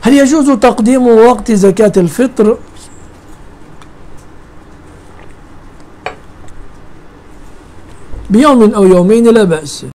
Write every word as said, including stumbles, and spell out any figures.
هل يجوز تقديم وقت زكاة الفطر؟ بيوم أو يومين لا بأس.